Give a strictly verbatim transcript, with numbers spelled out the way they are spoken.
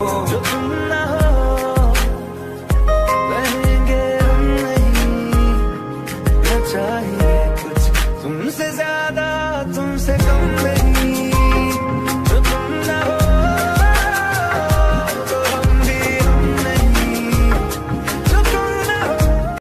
जो तुम ना हो रहेंगे हम नहीं, न चाहिए कुछ तुमसे ज्यादा तुमसे कम नहीं।